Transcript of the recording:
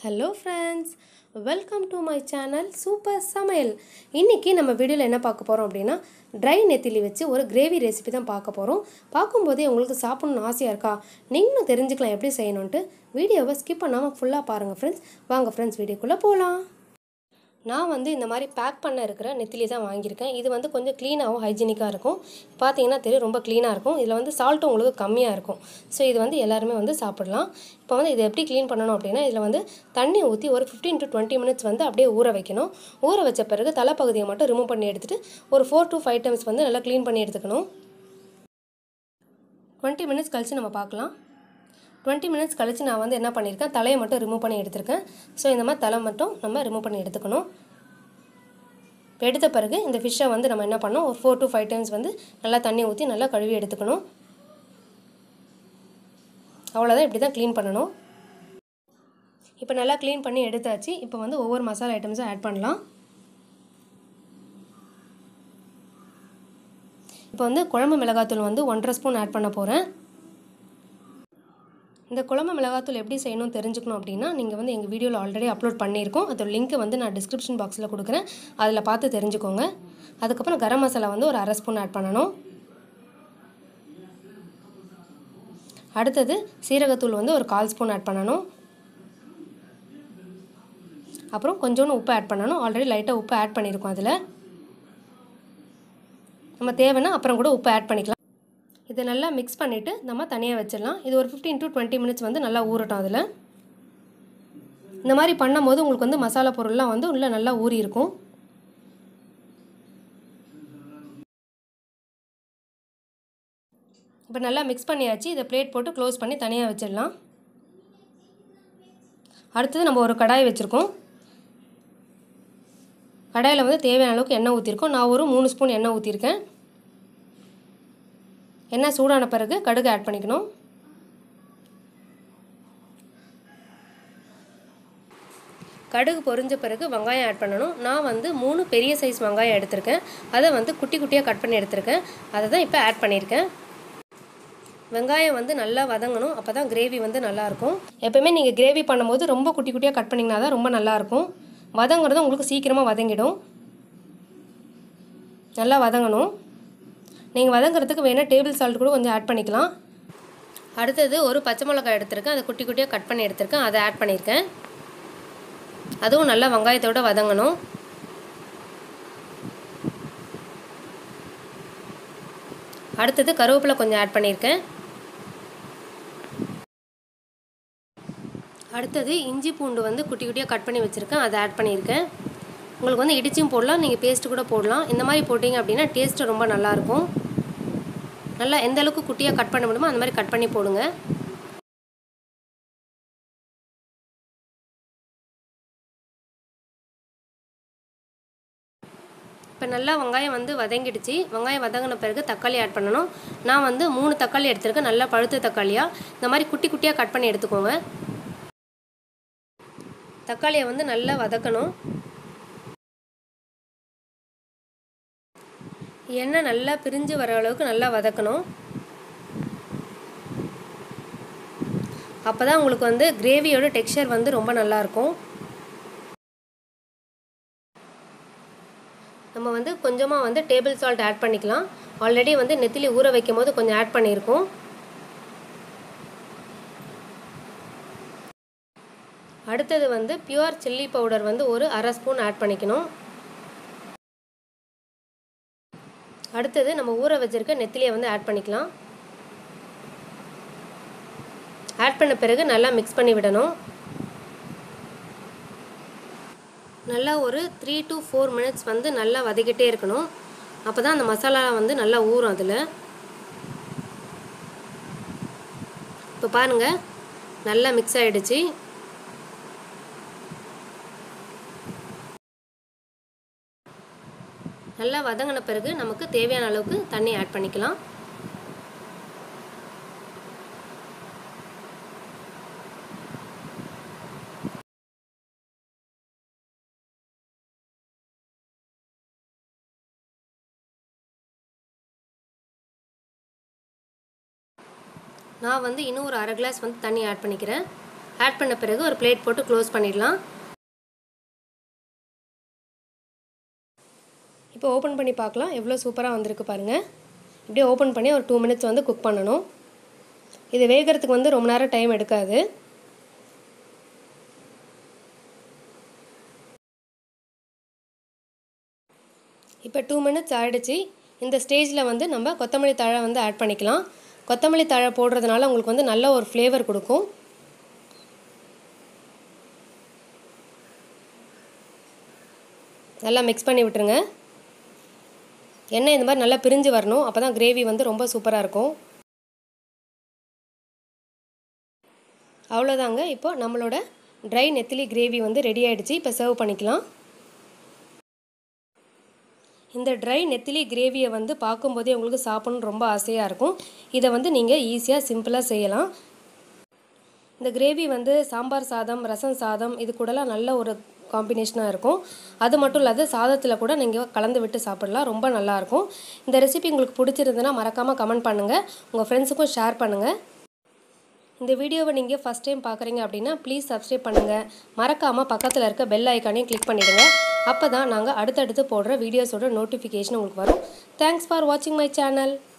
Hello friends, welcome to my channel Super Samail. இன்னைக்கு நம்ம வீடியோல என்ன பார்க்க போறோம் அப்படினா dry நெத்திலி வச்சு ஒரு கிரேவி ரெசிபி தான் பார்க்க போறோம். பாக்கும்போதே உங்களுக்கு சாப்பிடணும் ஆசையா இருக்கா? நீங்களும் தெரிஞ்சுக்கலாம் எப்படி செய்யணும்னு. வீடியோவை ஸ்கிப் பண்ணாம ஃபுல்லா பாருங்க फ्रेंड्स. வாங்க फ्रेंड्स வீடியோக்குள்ள போலாம். நான் வந்து இந்த மாதிரி பேக் பண்ண இருக்கிற நெத்திலி தான் வாங்கியிருக்கேன். இது வந்து கொஞ்சம் க்ளீனாகவும் ஹைஜீனிக்காக இருக்கும். பார்த்தீங்கன்னா தெரியும் ரொம்ப க்ளீனாக இருக்கும். இதில் வந்து சால்ட்டும் உங்களுக்கு கம்மியாக இருக்கும். ஸோ இது வந்து எல்லாருமே வந்து சாப்பிடலாம். இப்போ வந்து இதை எப்படி க்ளீன் பண்ணணும் அப்படின்னா இதில் வந்து தண்ணி ஊற்றி ஒரு 15 to 20 மினிட்ஸ் வந்து அப்படியே ஊற வைக்கணும். ஊற வச்ச பிறகு தலைப்பகுதியை மட்டும் ரிமூவ் பண்ணி எடுத்துகிட்டு ஒரு 4 to 5 டைம்ஸ் வந்து நல்லா க்ளீன் பண்ணி எடுத்துக்கணும். 20 மினிட்ஸ் கழித்து நம்ம பார்க்கலாம். 20 மினிட்ஸ் கழித்து நான் வந்து என்ன பண்ணியிருக்கேன், தலையை மட்டும் ரிமூவ் பண்ணி எடுத்திருக்கேன். ஸோ இந்த மாதிரி தலை மட்டும் நம்ம ரிமூவ் பண்ணி எடுத்துக்கணும். எடுத்த பிறகு இந்த ஃபிஷ்ஷை வந்து நம்ம என்ன பண்ணோம், ஒரு 4 to 5 டைம்ஸ் வந்து நல்லா தண்ணி ஊற்றி நல்லா கழுவி எடுத்துக்கணும். அவ்வளோதான், இப்படி தான் க்ளீன் பண்ணணும். இப்போ நல்லா க்ளீன் பண்ணி எடுத்தாச்சு. இப்போ வந்து ஒவ்வொரு மசாலா ஐட்டம்ஸும் ஆட் பண்ணலாம். இப்போ வந்து குழம்பு மிளகாய்த்தூள் வந்து 1.5 ஸ்பூன் ஆட் பண்ண போகிறேன். இந்த குழம்பு மிளகாய்த்தூள் எப்படி செய்யணும்னு தெரிஞ்சுக்கணும் அப்படின்னா நீங்கள் வந்து எங்கள் வீடியோவில் ஆல்ரெடி அப்லோட் பண்ணியிருக்கோம். அதோட லிங்க்கை வந்து நான் டிஸ்கிரிப்ஷன் பாக்ஸில் கொடுக்குறேன், அதில் பார்த்து தெரிஞ்சுக்கோங்க. அதுக்கப்புறம் கரம் மசாலா வந்து ஒரு 1/2 ஸ்பூன் ஆட் பண்ணணும். அடுத்தது சீரகத்தூள் வந்து ஒரு 1/4 ஸ்பூன் ஆட் பண்ணணும். அப்புறம் கொஞ்சோண்டு உப்பு ஆட் பண்ணணும். ஆல்ரெடி லைட்டாக உப்பு ஆட் பண்ணியிருக்கோம். அதில் நம்ம தேவைன்னா அப்புறம் கூட உப்பு ஆட் பண்ணிக்கலாம். இதை நல்லா மிக்ஸ் பண்ணிவிட்டு நம்ம தனியாக வச்சிடலாம். இது ஒரு 15 to 20 மினிட்ஸ் வந்து நல்லா ஊறட்டும். அதில் இந்த மாதிரி பண்ணும்போது உங்களுக்கு வந்து மசாலா பொருள்லாம் வந்து உள்ளே நல்லா ஊறி இருக்கும். இப்போ நல்லா மிக்ஸ் பண்ணியாச்சு. இதை பிளேட் போட்டு க்ளோஸ் பண்ணி தனியாக வச்சிடலாம். அடுத்தது நம்ம ஒரு கடாய் வச்சுருக்கோம். கடாயில் வந்து தேவையான அளவுக்கு எண்ணெய் ஊற்றிருக்கோம். நான் ஒரு 3 ஸ்பூன் எண்ணெய் ஊற்றிருக்கேன். எண்ணெய் சூடான பிறகு கடுகு ஆட் பண்ணிக்கணும். கடுகு பொரிஞ்ச பிறகு வெங்காயம் ஆட் பண்ணணும். நான் வந்து 3 பெரிய சைஸ் வெங்காயம் எடுத்திருக்கேன். அதை வந்து குட்டி குட்டியாக கட் பண்ணி எடுத்திருக்கேன். அதை தான் இப்போ ஆட் பண்ணியிருக்கேன். வெங்காயம் வந்து நல்லா வதங்கணும். அப்போ தான் கிரேவி வந்து நல்லாயிருக்கும். எப்போயுமே நீங்கள் கிரேவி பண்ணும்போது ரொம்ப குட்டி குட்டியாக கட் பண்ணிங்கன்னா தான் ரொம்ப நல்லாயிருக்கும். வதங்குறது உங்களுக்கு சீக்கிரமாக வதங்கிடும். நல்லா வதங்கணும். நீங்கள் வதங்கிறதுக்கு வேணால் டேபிள் சால்ட் கூட கொஞ்சம் ஆட் பண்ணிக்கலாம். அடுத்தது ஒரு பச்சை மிளகாய் எடுத்திருக்கேன். அதை குட்டி குட்டியாக கட் பண்ணி எடுத்திருக்கேன். அதை ஆட் பண்ணியிருக்கேன். அதுவும் நல்லா வெங்காயத்தோடு வதங்கணும். அடுத்தது கருவேப்பிலை கொஞ்சம் ஆட் பண்ணியிருக்கேன். அடுத்தது இஞ்சி பூண்டு வந்து குட்டி குட்டியாக கட் பண்ணி வச்சுருக்கேன். அதை ஆட் பண்ணியிருக்கேன். உங்களுக்கு வந்து இடிச்சும் போடலாம், நீங்கள் பேஸ்ட்டு கூட போடலாம். இந்த மாதிரி போட்டிங்க அப்படின்னா டேஸ்ட்டு ரொம்ப நல்லாயிருக்கும். நல்லா எந்த அளவுக்கு குட்டியாக கட் பண்ண முடியுமோ அந்த மாதிரி கட் பண்ணி போடுங்க. இப்போ நல்லா வெங்காயம் வந்து வதங்கிடுச்சு. வெங்காயம் வதங்கின பிறகு தக்காளி ஆட் பண்ணணும். நான் வந்து 3 தக்காளி எடுத்துருக்கேன். நல்லா பழுத்த தக்காளியாக இந்த மாதிரி குட்டி குட்டியாக கட் பண்ணி எடுத்துக்கோங்க. தக்காளியை வந்து நல்லா வதக்கணும். எண்ணெய் நல்லா பிரிஞ்சு வர அளவுக்கு நல்லா வதக்கணும். அப்போ தான் உங்களுக்கு வந்து கிரேவியோட டெக்ஸ்சர் வந்து ரொம்ப நல்லாயிருக்கும். நம்ம வந்து கொஞ்சமாக வந்து டேபிள் சால்ட் ஆட் பண்ணிக்கலாம். ஆல்ரெடி வந்து நெத்திலி ஊற வைக்கும் போது கொஞ்சம் ஆட் பண்ணியிருக்கோம். அடுத்தது வந்து பியூர் சில்லி பவுடர் வந்து ஒரு 1/2 ஸ்பூன் ஆட் பண்ணிக்கணும். அடுத்தது நம்ம ஊற வச்சிருக்க நெத்திலியை வந்து ஆட் பண்ணிக்கலாம். ஆட் பண்ண பிறகு நல்லா மிக்ஸ் பண்ணி விடணும். நல்லா ஒரு 3 to 4 மினிட்ஸ் வந்து நல்லா வதக்கிட்டே இருக்கணும். அப்போ தான் அந்த மசாலா வந்து நல்லா ஊறும் அதில். இப்போ பாருங்கள், நல்லா மிக்ஸ் ஆகிடுச்சு. நல்லா வதங்கின பிறகு நமக்கு தேவையான அளவுக்கு தண்ணி ஆட் பண்ணிக்கலாம். நான் வந்து இன்னும் ஒரு 1/2 கிளாஸ் வந்து தண்ணி ஆட் பண்ணிக்கிறேன். ஆட் பண்ண பிறகு ஒரு பிளேட் போட்டு க்ளோஸ் பண்ணிடலாம். இப்போ ஓப்பன் பண்ணி பார்க்கலாம். எவ்வளோ சூப்பராக வந்திருக்கு பாருங்கள். இப்படியே ஓப்பன் பண்ணி ஒரு 2 மினிட்ஸ் வந்து குக் பண்ணணும். இது வேகிறதுக்கு வந்து ரொம்ப நேரம் டைம் எடுக்காது. இப்போ 2 மினிட்ஸ் ஆகிடுச்சு. இந்த ஸ்டேஜில் வந்து நம்ம கொத்தமல்லி தழை வந்து ஆட் பண்ணிக்கலாம். கொத்தமல்லி தழை போடுறதுனால உங்களுக்கு வந்து நல்ல ஒரு ஃப்ளேவர் கொடுக்கும். நல்லா மிக்ஸ் பண்ணி விட்டுருங்க. எண்ணெய் இந்த மாதிரி நல்லா பிரிஞ்சு வரணும். அப்போ தான் கிரேவி வந்து ரொம்ப சூப்பராக இருக்கும். அவ்வளோதாங்க. இப்போ நம்மளோட ட்ரை நெத்திலி கிரேவி வந்து ரெடி ஆகிடுச்சு. இப்போ சர்வ் பண்ணிக்கலாம். இந்த ட்ரை நெத்திலி கிரேவியை வந்து பார்க்கும்போதே உங்களுக்கு சாப்பிடணும்னு ரொம்ப ஆசையாக இருக்கும். இதை வந்து நீங்கள் ஈஸியாக சிம்பிளாக செய்யலாம். இந்த கிரேவி வந்து சாம்பார் சாதம், ரசம் சாதம் இது கூடலாம் நல்ல ஒரு காம்பினேஷனாக இருக்கும். அது மட்டும் இல்லாத சாதத்தில் கூட நீங்கள் கலந்து விட்டு சாப்பிடலாம். ரொம்ப நல்லாயிருக்கும். இந்த ரெசிபி உங்களுக்கு பிடிச்சிருந்ததுன்னா மறக்காமல் கமெண்ட் பண்ணுங்கள். உங்கள் ஃப்ரெண்ட்ஸுக்கும் ஷேர் பண்ணுங்கள். இந்த வீடியோவை நீங்கள் ஃபஸ்ட் டைம் பார்க்குறீங்க அப்படின்னா ப்ளீஸ் சப்ஸ்கிரைப் பண்ணுங்கள். மறக்காமல் பக்கத்தில் இருக்க பெல் ஐக்கானையும் கிளிக் பண்ணிவிடுங்க. அப்போ தான் நாங்கள் அடுத்தடுத்து போடுற வீடியோஸோட நோட்டிஃபிகேஷன் உங்களுக்கு வரும். தேங்க்ஸ் ஃபார் வாட்சிங் மை சேனல்.